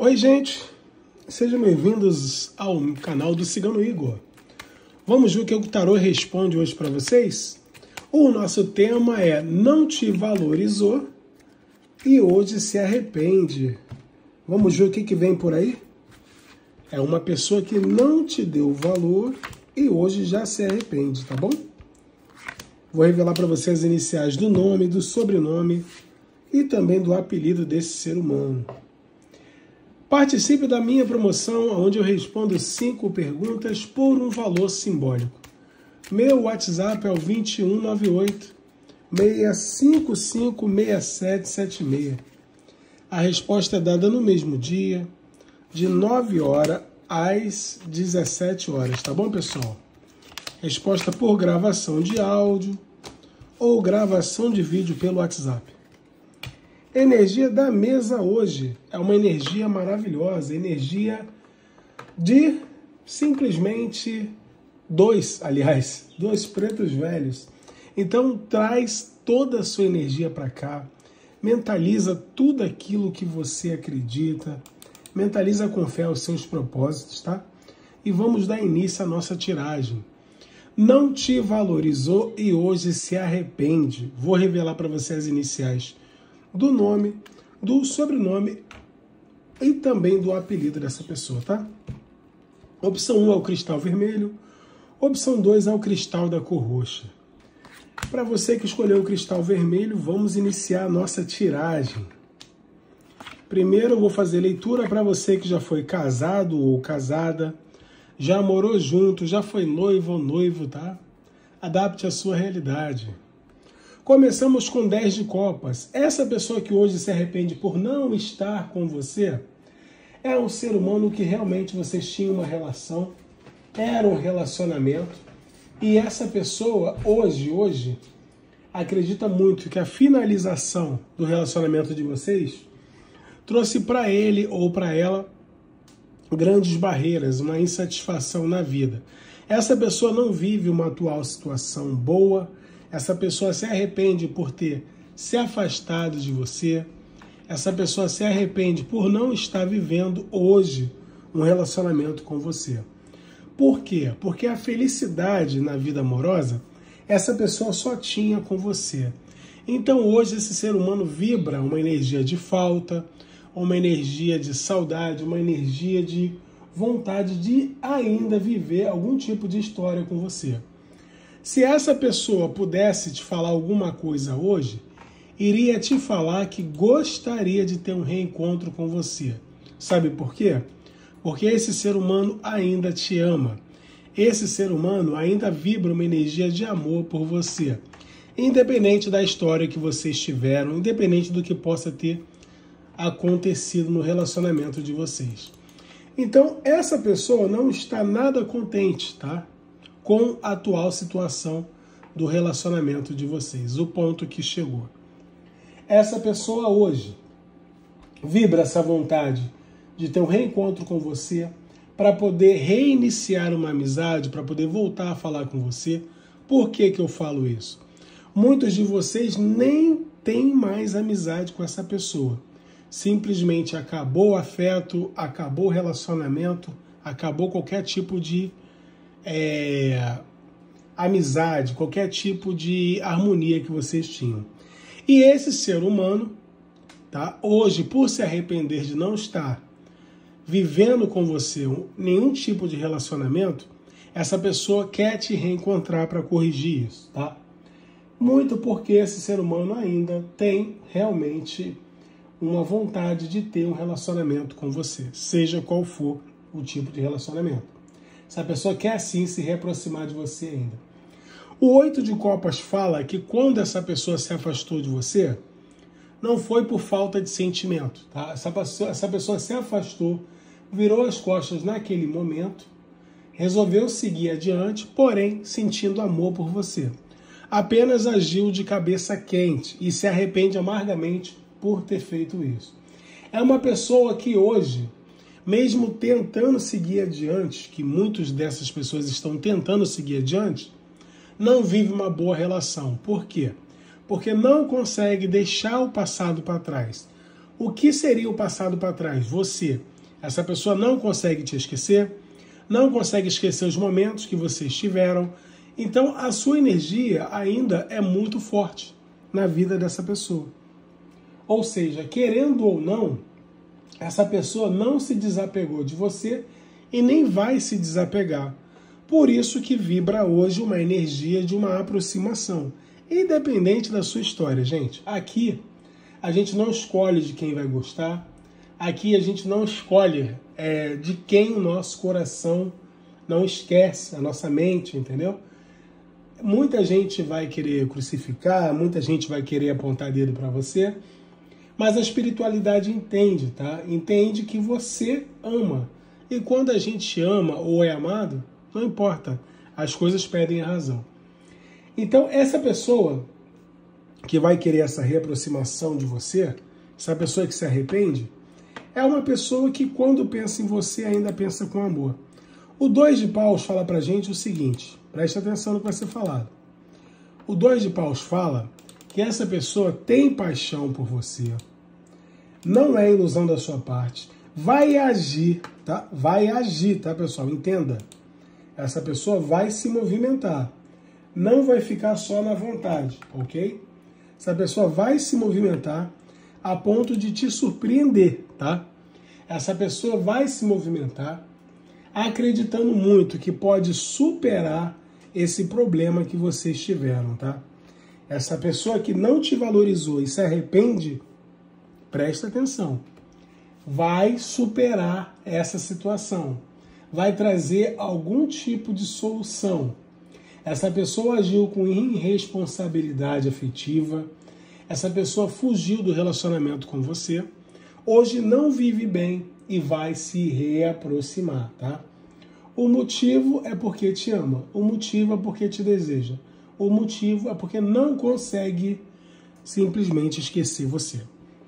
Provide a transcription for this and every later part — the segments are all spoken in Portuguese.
Oi, gente, sejam bem-vindos ao canal do Cigano Igor. Vamos ver o que o tarô responde hoje para vocês? O nosso tema é não te valorizou e hoje se arrepende. Vamos ver o que vem por aí? É uma pessoa que não te deu valor e hoje já se arrepende, tá bom? Vou revelar para vocês as iniciais do nome, do sobrenome e também do apelido desse ser humano. Participe da minha promoção, onde eu respondo 5 perguntas por um valor simbólico. Meu WhatsApp é o 2198 655 6776. A resposta é dada no mesmo dia, de 9 horas às 17 horas, tá bom, pessoal? Resposta por gravação de áudio ou gravação de vídeo pelo WhatsApp. Energia da mesa hoje é uma energia maravilhosa, energia de simplesmente dois pretos velhos. Então traz toda a sua energia para cá, mentaliza tudo aquilo que você acredita, mentaliza com fé os seus propósitos, tá? E vamos dar início à nossa tiragem. Não te valorizou e hoje se arrepende. Vou revelar para você as iniciais do nome, do sobrenome e também do apelido dessa pessoa, tá? Opção 1 é o cristal vermelho, opção 2 é o cristal da cor roxa. Para você que escolheu o cristal vermelho, vamos iniciar a nossa tiragem. Primeiro eu vou fazer leitura para você que já foi casado ou casada, já morou junto, já foi noivo ou noivo, tá? Adapte a sua realidade. Começamos com 10 de copas. Essa pessoa que hoje se arrepende por não estar com você é um ser humano que realmente vocês tinham uma relação, era um relacionamento, e essa pessoa hoje acredita muito que a finalização do relacionamento de vocês trouxe para ele ou para ela grandes barreiras, uma insatisfação na vida. Essa pessoa não vive uma atual situação boa. Essa pessoa se arrepende por ter se afastado de você. Essa pessoa se arrepende por não estar vivendo hoje um relacionamento com você. Por quê? Porque a felicidade na vida amorosa, essa pessoa só tinha com você. Então hoje esse ser humano vibra uma energia de falta, uma energia de saudade, uma energia de vontade de ainda viver algum tipo de história com você. Se essa pessoa pudesse te falar alguma coisa hoje, iria te falar que gostaria de ter um reencontro com você. Sabe por quê? Porque esse ser humano ainda te ama. Esse ser humano ainda vibra uma energia de amor por você. Independente da história que vocês tiveram, independente do que possa ter acontecido no relacionamento de vocês. Então, essa pessoa não está nada contente, tá? Com a atual situação do relacionamento de vocês, o ponto que chegou. Essa pessoa hoje vibra essa vontade de ter um reencontro com você, para poder reiniciar uma amizade, para poder voltar a falar com você. Por que eu falo isso? Muitos de vocês nem têm mais amizade com essa pessoa. Simplesmente acabou o afeto, acabou o relacionamento, acabou qualquer tipo de amizade, qualquer tipo de harmonia que vocês tinham. E esse ser humano, tá, hoje, por se arrepender de não estar vivendo com você nenhum tipo de relacionamento, essa pessoa quer te reencontrar para corrigir isso, tá? Muito porque esse ser humano ainda tem realmente uma vontade de ter um relacionamento com você, seja qual for o tipo de relacionamento. Essa pessoa quer sim se reaproximar de você ainda. O 8 de copas fala que quando essa pessoa se afastou de você, não foi por falta de sentimento, tá? Essa pessoa se afastou, virou as costas naquele momento, resolveu seguir adiante, porém sentindo amor por você. Apenas agiu de cabeça quente e se arrepende amargamente por ter feito isso. É uma pessoa que hoje, mesmo tentando seguir adiante, que muitas dessas pessoas estão tentando seguir adiante, não vive uma boa relação. Por quê? Porque não consegue deixar o passado para trás. O que seria o passado para trás? Você Essa pessoa não consegue te esquecer, não consegue esquecer os momentos que vocês tiveram. Então, a sua energia ainda é muito forte na vida dessa pessoa. Ou seja, querendo ou não, essa pessoa não se desapegou de você e nem vai se desapegar. Por isso que vibra hoje uma energia de uma aproximação, independente da sua história, gente. Aqui, a gente não escolhe de quem vai gostar, aqui a gente não escolhe de quem o nosso coração não esquece, a nossa mente, entendeu? Muita gente vai querer crucificar, muita gente vai querer apontar dedo para você, mas a espiritualidade entende, tá? Entende que você ama. E quando a gente ama ou é amado, não importa, as coisas perdem a razão. Então, essa pessoa que vai querer essa reaproximação de você, essa pessoa que se arrepende, é uma pessoa que quando pensa em você ainda pensa com amor. O 2 de paus fala pra gente o seguinte, preste atenção no que vai ser falado. O 2 de paus fala que essa pessoa tem paixão por você, não é ilusão da sua parte, vai agir, tá? Vai agir, tá, pessoal? Entenda. Essa pessoa vai se movimentar, não vai ficar só na vontade, ok? Essa pessoa vai se movimentar a ponto de te surpreender, tá? Essa pessoa vai se movimentar acreditando muito que pode superar esse problema que vocês tiveram, tá? Essa pessoa que não te valorizou e se arrepende, presta atenção, vai superar essa situação, vai trazer algum tipo de solução. Essa pessoa agiu com irresponsabilidade afetiva, essa pessoa fugiu do relacionamento com você, hoje não vive bem e vai se reaproximar, tá? O motivo é porque te ama, o motivo é porque te deseja, o motivo é porque não consegue simplesmente esquecer você.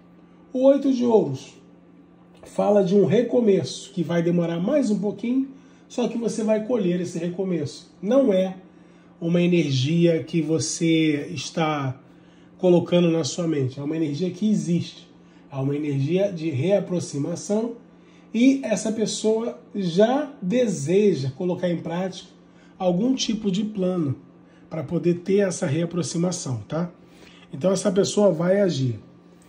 O 8 de ouros fala de um recomeço que vai demorar mais um pouquinho, só que você vai colher esse recomeço. Não é uma energia que você está colocando na sua mente, é uma energia que existe, é uma energia de reaproximação e essa pessoa já deseja colocar em prática algum tipo de plano para poder ter essa reaproximação, tá? Então essa pessoa vai agir.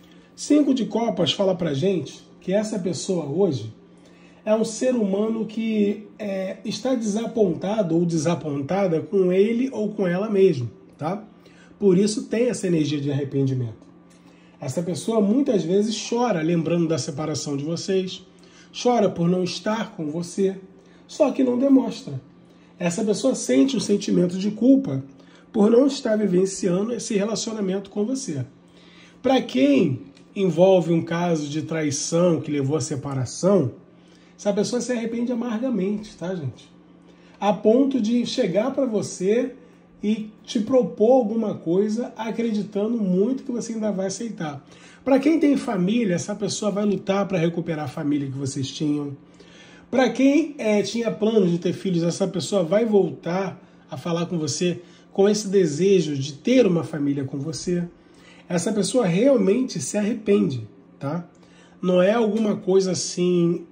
5 de copas fala pra gente que essa pessoa hoje é um ser humano que está desapontado ou desapontada com ele ou com ela mesma, tá? Por isso tem essa energia de arrependimento. Essa pessoa muitas vezes chora lembrando da separação de vocês, chora por não estar com você, só que não demonstra. Essa pessoa sente um sentimento de culpa por não estar vivenciando esse relacionamento com você. Para quem envolve um caso de traição que levou à separação, essa pessoa se arrepende amargamente, tá, gente? A ponto de chegar para você e te propor alguma coisa acreditando muito que você ainda vai aceitar. Para quem tem família, essa pessoa vai lutar para recuperar a família que vocês tinham. Para quem tinha planos de ter filhos, essa pessoa vai voltar a falar com você com esse desejo de ter uma família com você. Essa pessoa realmente se arrepende, tá? Não é alguma coisa assim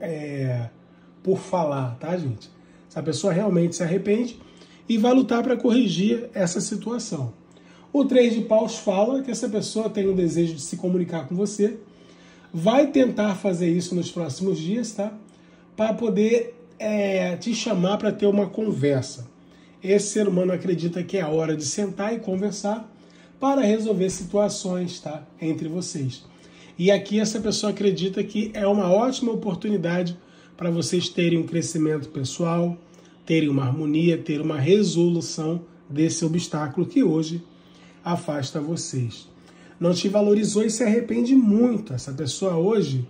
por falar, tá, gente? Essa pessoa realmente se arrepende e vai lutar para corrigir essa situação. O 3 de paus fala que essa pessoa tem o desejo de se comunicar com você, vai tentar fazer isso nos próximos dias, tá? Para poder te chamar para ter uma conversa. Esse ser humano acredita que é a hora de sentar e conversar para resolver situações, tá, entre vocês. E aqui essa pessoa acredita que é uma ótima oportunidade para vocês terem um crescimento pessoal, terem uma harmonia, ter uma resolução desse obstáculo que hoje afasta vocês. Não te valorizou e se arrepende muito. Essa pessoa hoje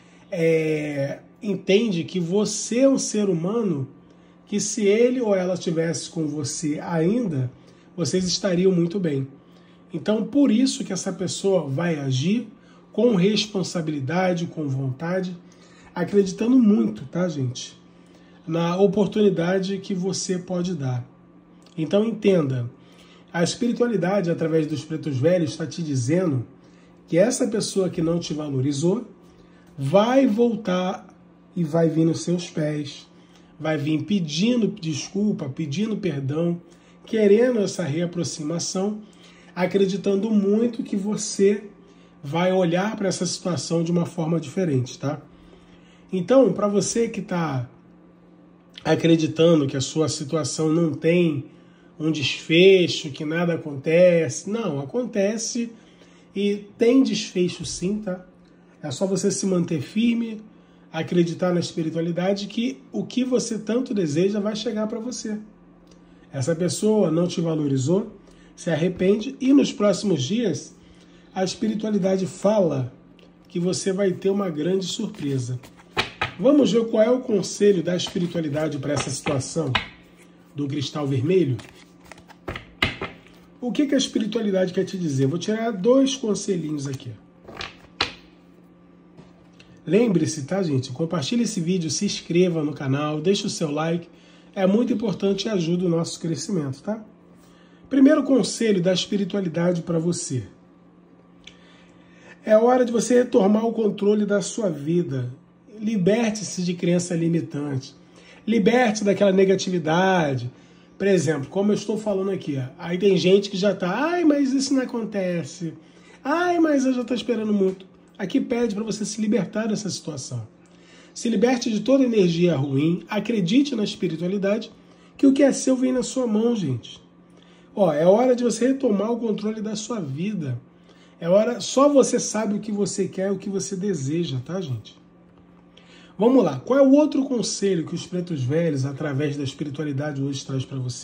entende que você é um ser humano que se ele ou ela estivesse com você ainda, vocês estariam muito bem. Então, por isso que essa pessoa vai agir com responsabilidade, com vontade, acreditando muito, tá, gente? Na oportunidade que você pode dar. Então, entenda, a espiritualidade, através dos pretos velhos, está te dizendo que essa pessoa que não te valorizou vai voltar e vai vir nos seus pés, vai vir pedindo desculpa, pedindo perdão, querendo essa reaproximação, acreditando muito que você vai olhar para essa situação de uma forma diferente, tá? Então, para você que está acreditando que a sua situação não tem um desfecho, que nada acontece, não, acontece e tem desfecho sim, tá? É só você se manter firme, acreditar na espiritualidade que o que você tanto deseja vai chegar para você. Essa pessoa não te valorizou, se arrepende e nos próximos dias a espiritualidade fala que você vai ter uma grande surpresa. Vamos ver qual é o conselho da espiritualidade para essa situação do cristal vermelho? O que a espiritualidade quer te dizer? Vou tirar 2 conselhinhos aqui. Lembre-se, tá, gente? Compartilhe esse vídeo, se inscreva no canal, deixe o seu like. É muito importante e ajuda o nosso crescimento, tá? Primeiro conselho da espiritualidade para você. É hora de você retomar o controle da sua vida. Liberte-se de crença limitante. Liberte daquela negatividade. Por exemplo, como eu estou falando aqui, ó, aí tem gente que já está, ai, mas isso não acontece. Ai, mas eu já estou esperando muito. Aqui pede para você se libertar dessa situação. Se liberte de toda energia ruim, acredite na espiritualidade, que o que é seu vem na sua mão, gente. Ó, é hora de você retomar o controle da sua vida. É hora, só você sabe o que você quer, o que você deseja, tá, gente? Vamos lá, qual é o outro conselho que os pretos velhos, através da espiritualidade, hoje traz para você?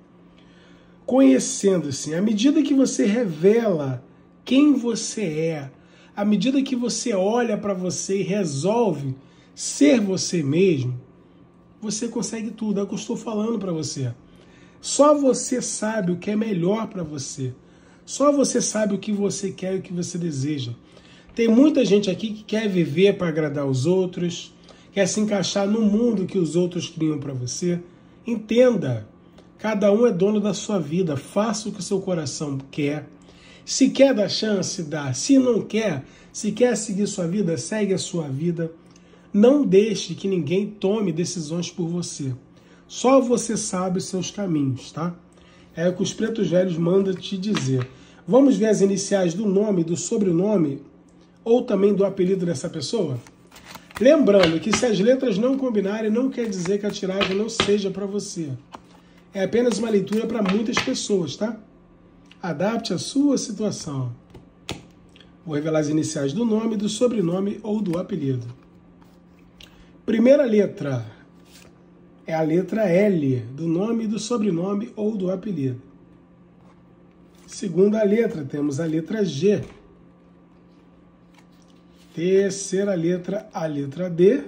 Conhecendo-se, à medida que você revela quem você é, à medida que você olha para você e resolve ser você mesmo, você consegue tudo, é o que eu estou falando para você. Só você sabe o que é melhor para você. Só você sabe o que você quer e o que você deseja. Tem muita gente aqui que quer viver para agradar os outros, quer se encaixar no mundo que os outros criam para você. Entenda, cada um é dono da sua vida, faça o que o seu coração quer. Se quer dar chance, dá. Se não quer, se quer seguir sua vida, segue a sua vida. Não deixe que ninguém tome decisões por você. Só você sabe os seus caminhos, tá? É o que os pretos velhos mandam te dizer. Vamos ver as iniciais do nome, do sobrenome ou também do apelido dessa pessoa? Lembrando que se as letras não combinarem, não quer dizer que a tiragem não seja para você. É apenas uma leitura para muitas pessoas, tá? Adapte a sua situação. Vou revelar as iniciais do nome, do sobrenome ou do apelido. Primeira letra é a letra L, do nome, do sobrenome ou do apelido. Segunda letra, temos a letra G. Terceira letra, a letra D.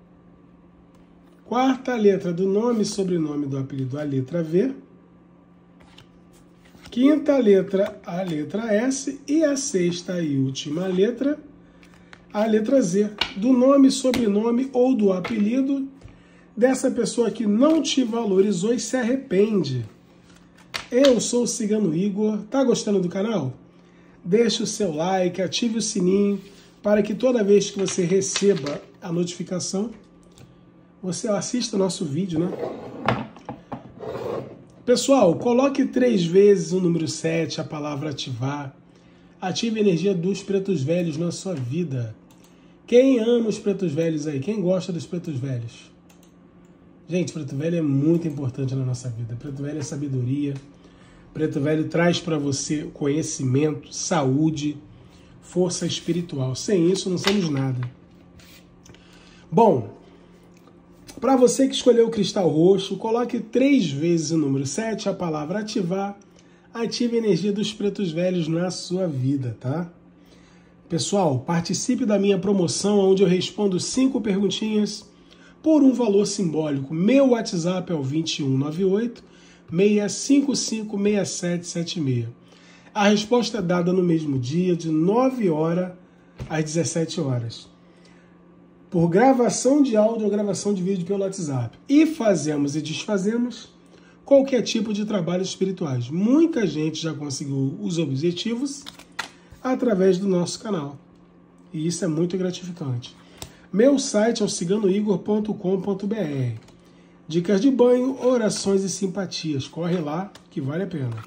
Quarta letra do nome, sobrenome do apelido, a letra V. Quinta letra, a letra S. E a sexta e última letra, a letra Z. Do nome, sobrenome ou do apelido dessa pessoa que não te valorizou e se arrepende. Eu sou o Cigano Igor. Tá gostando do canal? Deixe o seu like, ative o sininho, para que toda vez que você receba a notificação, você assista o nosso vídeo, né? Pessoal, coloque 3 vezes o número 7, a palavra ativar. Ative a energia dos pretos velhos na sua vida. Quem ama os pretos velhos aí? Quem gosta dos pretos velhos? Gente, preto velho é muito importante na nossa vida. Preto velho é sabedoria. Preto velho traz para você conhecimento, saúde, força espiritual. Sem isso, não somos nada. Bom, para você que escolheu o cristal roxo, coloque 3 vezes o número 7, a palavra ativar. Ative a energia dos pretos velhos na sua vida, tá? Pessoal, participe da minha promoção, onde eu respondo 5 perguntinhas por um valor simbólico. Meu WhatsApp é o 2198 655 6776. A resposta é dada no mesmo dia, de 9 horas às 17 horas. Por gravação de áudio ou gravação de vídeo pelo WhatsApp. E fazemos e desfazemos qualquer tipo de trabalhos espirituais. Muita gente já conseguiu os objetivos através do nosso canal. E isso é muito gratificante. Meu site é o ciganoigor.com.br. Dicas de banho, orações e simpatias. Corre lá que vale a pena.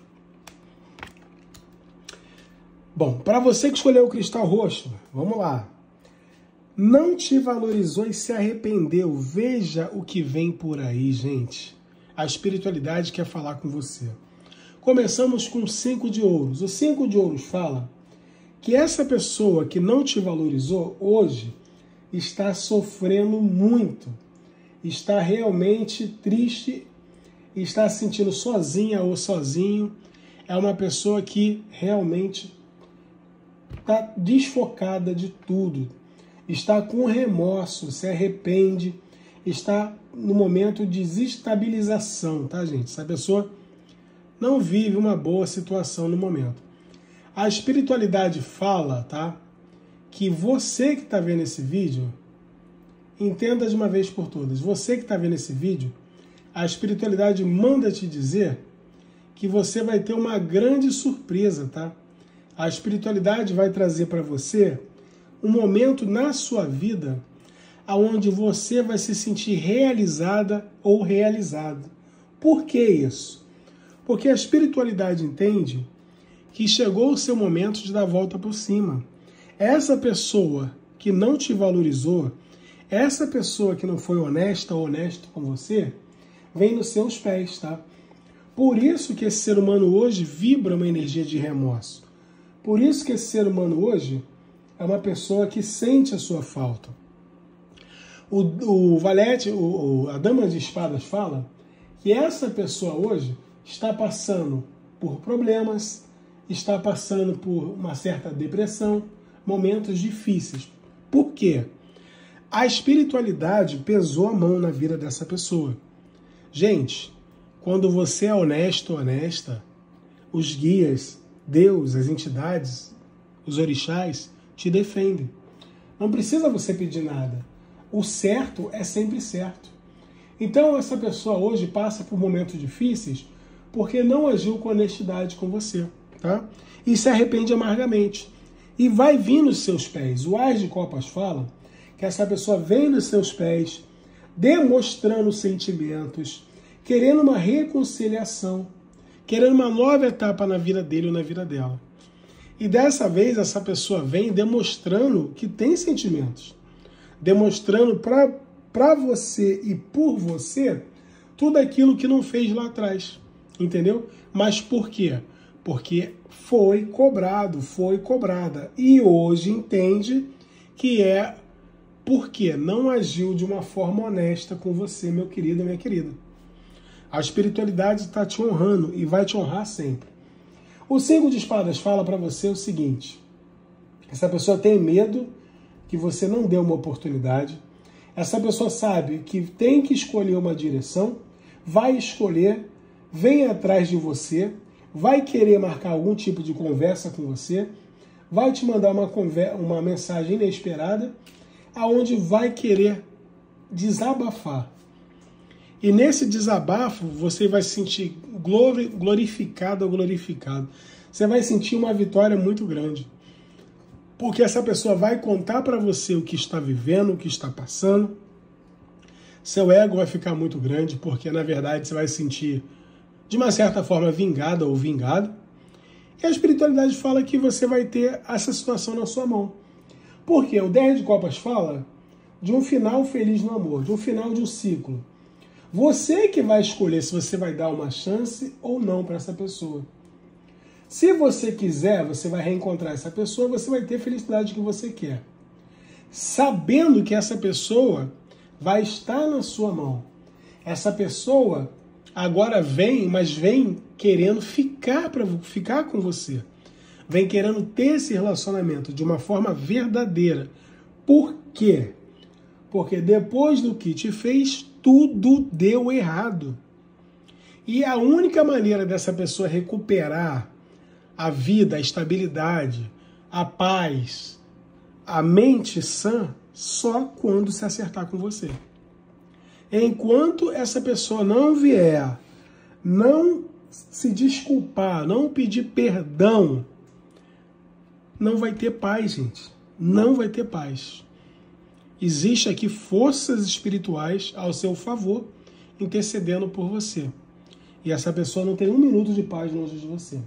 Bom, para você que escolheu o cristal roxo, vamos lá. Não te valorizou e se arrependeu. Veja o que vem por aí, gente. A espiritualidade quer falar com você. Começamos com o 5 de ouros. O 5 de ouros fala que essa pessoa que não te valorizou hoje está sofrendo muito, está realmente triste, está se sentindo sozinha ou sozinho. É uma pessoa que realmente está desfocada de tudo, está com remorso, se arrepende, está no momento de desestabilização, tá, gente? Essa pessoa não vive uma boa situação no momento. A espiritualidade fala, tá, que você que está vendo esse vídeo, entenda de uma vez por todas, você que está vendo esse vídeo, a espiritualidade manda te dizer que você vai ter uma grande surpresa, tá? A espiritualidade vai trazer para você um momento na sua vida onde você vai se sentir realizada ou realizado. Por que isso? Porque a espiritualidade entende que chegou o seu momento de dar a volta por cima. Essa pessoa que não te valorizou, essa pessoa que não foi honesta ou honesto com você, vem nos seus pés, tá? Por isso que esse ser humano hoje vibra uma energia de remorso. Por isso que esse ser humano hoje é uma pessoa que sente a sua falta. O Valete, a Dama de Espadas fala que essa pessoa hoje está passando por problemas, está passando por uma certa depressão, momentos difíceis. Por quê? A espiritualidade pesou a mão na vida dessa pessoa. Gente, quando você é honesto ou honesta, os guias, Deus, as entidades, os orixás, te defendem. Não precisa você pedir nada. O certo é sempre certo. Então essa pessoa hoje passa por momentos difíceis porque não agiu com honestidade com você, tá? E se arrepende amargamente. E vai vir nos seus pés. O Ás de Copas fala que essa pessoa vem nos seus pés, demonstrando sentimentos, querendo uma reconciliação, querendo uma nova etapa na vida dele ou na vida dela. E dessa vez essa pessoa vem demonstrando que tem sentimentos, demonstrando para você e por você tudo aquilo que não fez lá atrás, entendeu? Mas por quê? Porque foi cobrado, foi cobrada. E hoje entende que é porque não agiu de uma forma honesta com você, meu querido e minha querida. A espiritualidade está te honrando e vai te honrar sempre. O 5 de espadas fala para você o seguinte: essa pessoa tem medo que você não dê uma oportunidade. Essa pessoa sabe que tem que escolher uma direção, vai escolher, vem atrás de você, vai querer marcar algum tipo de conversa com você, vai te mandar uma mensagem inesperada, aonde vai querer desabafar. E nesse desabafo você vai se sentir glorificado ou glorificado. Você vai sentir uma vitória muito grande. Porque essa pessoa vai contar para você o que está vivendo, o que está passando. Seu ego vai ficar muito grande, porque na verdade você vai se sentir, de uma certa forma, vingada ou vingado. E a espiritualidade fala que você vai ter essa situação na sua mão. Porque o 10 de Copas fala de um final feliz no amor, de um final de um ciclo. Você que vai escolher se você vai dar uma chance ou não para essa pessoa. Se você quiser, você vai reencontrar essa pessoa, você vai ter a felicidade que você quer. Sabendo que essa pessoa vai estar na sua mão. Essa pessoa agora vem, mas vem querendo ficar com você. Vem querendo ter esse relacionamento de uma forma verdadeira. Por quê? Porque depois do que te fez, tudo deu errado. E a única maneira dessa pessoa recuperar a vida, a estabilidade, a paz, a mente sã, só quando se acertar com você. Enquanto essa pessoa não vier, não se desculpar, não pedir perdão, não vai ter paz, gente. Não vai ter paz. Existe aqui forças espirituais ao seu favor, intercedendo por você. E essa pessoa não tem um minuto de paz longe de você.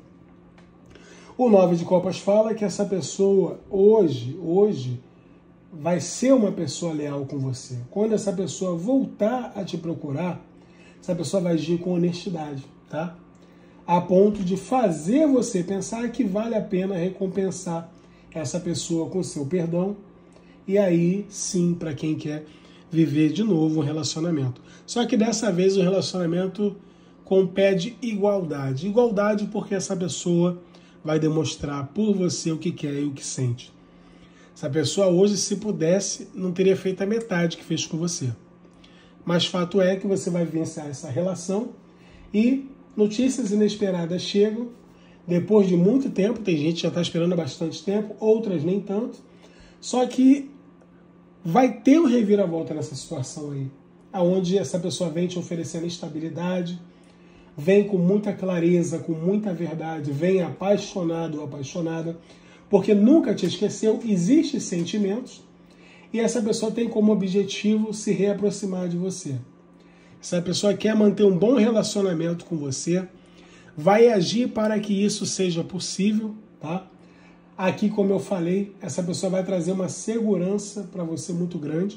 O 9 de copas fala que essa pessoa hoje vai ser uma pessoa leal com você. Quando essa pessoa voltar a te procurar, essa pessoa vai agir com honestidade, tá? A ponto de fazer você pensar que vale a pena recompensar essa pessoa com seu perdão. E aí, sim, para quem quer viver de novo um relacionamento. Só que dessa vez o relacionamento compede igualdade. Igualdade porque essa pessoa vai demonstrar por você o que quer e o que sente. Essa pessoa hoje, se pudesse, não teria feito a metade que fez com você. Mas fato é que você vai vencer essa relação e notícias inesperadas chegam depois de muito tempo. Tem gente que já está esperando há bastante tempo, outras nem tanto. Só que vai ter um reviravolta nessa situação aí, onde essa pessoa vem te oferecendo estabilidade, vem com muita clareza, com muita verdade, vem apaixonado ou apaixonada, porque nunca te esqueceu, existem sentimentos, e essa pessoa tem como objetivo se reaproximar de você. Essa pessoa quer manter um bom relacionamento com você, vai agir para que isso seja possível, tá? Aqui, como eu falei, essa pessoa vai trazer uma segurança para você muito grande,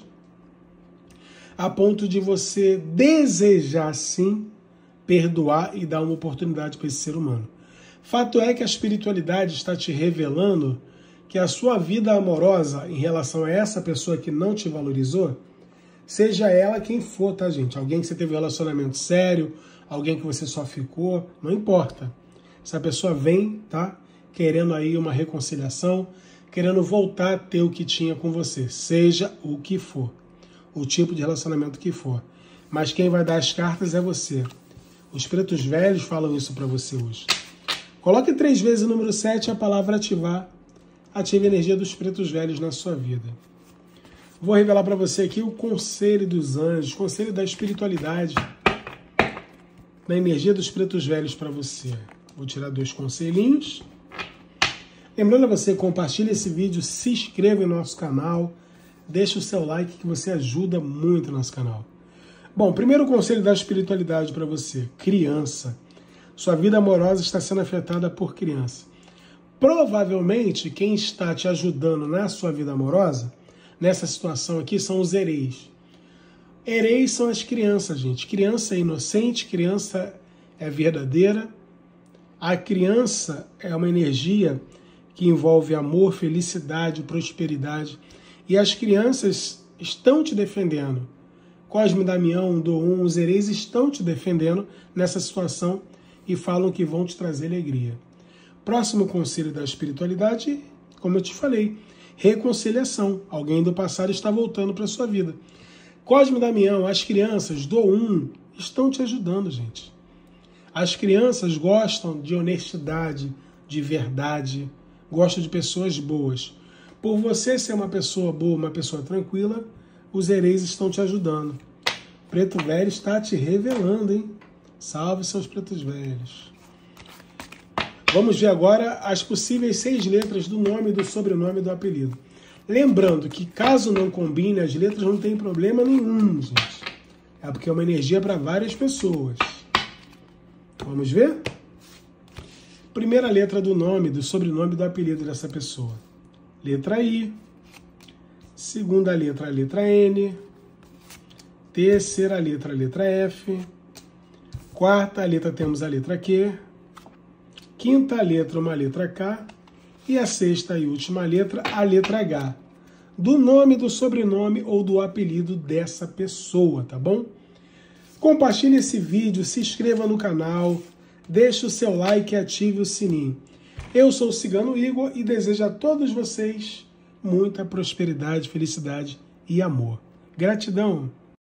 a ponto de você desejar, sim, perdoar e dar uma oportunidade para esse ser humano. Fato é que a espiritualidade está te revelando que a sua vida amorosa em relação a essa pessoa que não te valorizou, seja ela quem for, tá, gente? Alguém que você teve um relacionamento sério, alguém que você só ficou, não importa. Essa pessoa vem, tá? Querendo aí uma reconciliação, querendo voltar a ter o que tinha com você, seja o que for, o tipo de relacionamento que for. Mas quem vai dar as cartas é você. Os pretos velhos falam isso para você hoje. Coloque 3 vezes o número 7, a palavra ativar. Ative a energia dos pretos velhos na sua vida. Vou revelar para você aqui o conselho dos anjos, o conselho da espiritualidade, na energia dos pretos velhos para você. Vou tirar 2 conselhinhos. Lembrando a você, compartilhe esse vídeo, se inscreva em nosso canal, deixe o seu like que você ajuda muito o nosso canal. Bom, primeiro conselho da espiritualidade para você, criança. Sua vida amorosa está sendo afetada por criança. Provavelmente, quem está te ajudando na sua vida amorosa, nessa situação aqui, são os hereis. Hereis são as crianças, gente. Criança é inocente, criança é verdadeira. A criança é uma energia que envolve amor, felicidade, prosperidade. E as crianças estão te defendendo. Cosme e Damião, Doum, os hereis estão te defendendo nessa situação e falam que vão te trazer alegria. Próximo conselho da espiritualidade, como eu te falei, reconciliação. Alguém do passado está voltando para a sua vida. Cosme e Damião, as crianças, Doum, estão te ajudando, gente. As crianças gostam de honestidade, de verdade, gostam de pessoas boas. Por você ser uma pessoa boa, uma pessoa tranquila, os hereis estão te ajudando. Preto velho está te revelando, hein? Salve seus pretos velhos. Vamos ver agora as possíveis 6 letras do nome, do sobrenome e do apelido. Lembrando que caso não combine as letras, não tem problema nenhum, gente. É porque é uma energia para várias pessoas. Vamos ver? Primeira letra do nome, do sobrenome e do apelido dessa pessoa. Letra I. Segunda letra, a letra N. Terceira letra, a letra F. Quarta letra, temos a letra Q. Quinta letra, uma letra K. E a sexta e última letra, a letra H. Do nome, do sobrenome ou do apelido dessa pessoa, tá bom? Compartilhe esse vídeo, se inscreva no canal, deixe o seu like e ative o sininho. Eu sou o Cigano Igor e desejo a todos vocês muita prosperidade, felicidade e amor. Gratidão!